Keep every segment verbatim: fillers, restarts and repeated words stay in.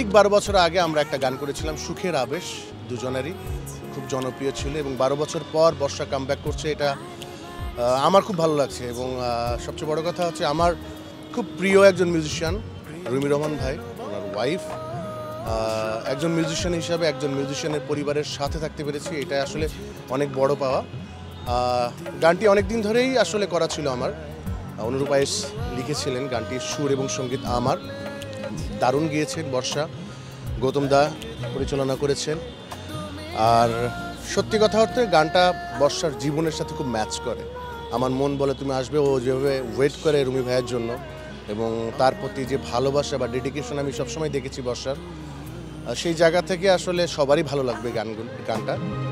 ঠিক বারো বছর আগে আমরা একটা গান করেছিলাম সুখের আবেশ, দুজনেরই খুব জনপ্রিয় ছিল এবং বারো বছর পর বর্ষা কামব্যাক করছে, এটা আমার খুব ভালো লাগছে। এবং সবচেয়ে বড় কথা হচ্ছে আমার খুব প্রিয় একজন মিউজিশিয়ান রুমি রহমান ভাই, ওনার ওয়াইফ, একজন মিউজিশিয়ান হিসাবে একজন মিউজিশিয়ানের পরিবারের সাথে থাকতে পেরেছি, এটা আসলে অনেক বড় পাওয়া। গানটি অনেক দিন ধরেই আসলে করা ছিল আমার, অনুরূপ আয়েশ লিখেছিলেন গানটির সুর এবং সঙ্গীত আমার, দারুণ গিয়েছেন বর্ষা, গৌতম দা পরিচালনা করেছেন। আর সত্যি কথা হচ্ছে গানটা বর্ষার জীবনের সাথে খুব ম্যাচ করে। আমার মন বলে তুমি আসবে, ও যেভাবে ওয়েট করে রুমি ভাইয়ের জন্য এবং তার প্রতি যে ভালোবাসা বা ডেডিকেশন আমি সবসময় দেখেছি বর্ষার, সেই জায়গা থেকে আসলে সবারই ভালো লাগবে গানগুলো গানটা।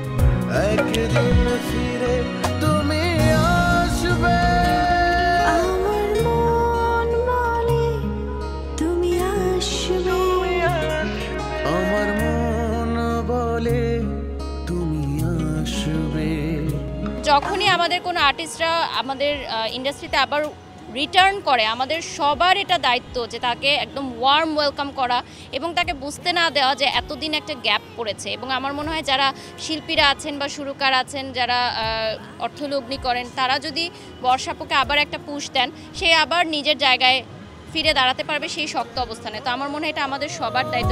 যখনই আমাদের কোনো আর্টিস্টরা আমাদের ইন্ডাস্ট্রিতে আবার রিটার্ন করে, আমাদের সবার এটা দায়িত্ব যে তাকে একদম ওয়ার্ম ওয়েলকাম করা এবং তাকে বুঝতে না দেওয়া যে এতদিন একটা গ্যাপ পড়েছে। এবং আমার মনে হয় যারা শিল্পীরা আছেন বা সুরকার আছেন, যারা অর্থলগ্নি করেন, তারা যদি বর্ষাপুকে আবার একটা পুশ দেন, সে আবার নিজের জায়গায় ফিরে দাঁড়াতে পারবে সেই শক্ত অবস্থানে। তো আমার মনে হয় এটা আমাদের সবার দায়িত্ব।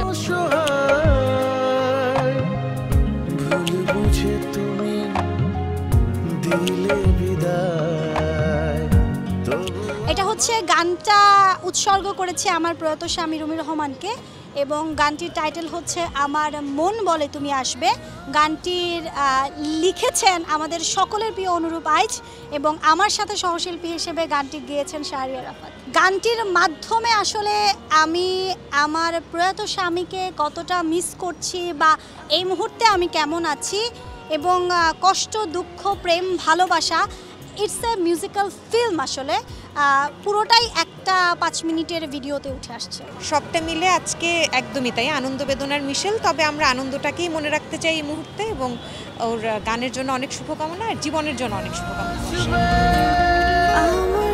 এটা হচ্ছে গানটা উৎসর্গ করেছে আমার প্রয়াত স্বামী রুমি রহমানকে এবং গানটির টাইটেল হচ্ছে আমার মন বলে তুমি আসবে। গানটির লিখেছেন আমাদের সকলের প্রিয় অনুরূপ আইচ এবং আমার সাথে সহশিল্পী হিসেবে গানটি গেয়েছেন শাহরিয়া রাফাত। গানটির মাধ্যমে আসলে আমি আমার প্রয়াত স্বামীকে কতটা মিস করছি বা এই মুহূর্তে আমি কেমন আছি এবং কষ্ট, দুঃখ, প্রেম, ভালোবাসা, ইটস এ মিউজিক্যাল ফিল্ম। আসলে পুরোটাই একটা পাঁচ মিনিটের ভিডিওতে উঠে আসছে। সবটা মিলে আজকে একদমই তাই, আনন্দ বেদনার মিশেল। তবে আমরা আনন্দটাকেই মনে রাখতে চাই এই মুহূর্তে এবং ওর গানের জন্য অনেক শুভকামনা আর জীবনের জন্য অনেক শুভকামনা।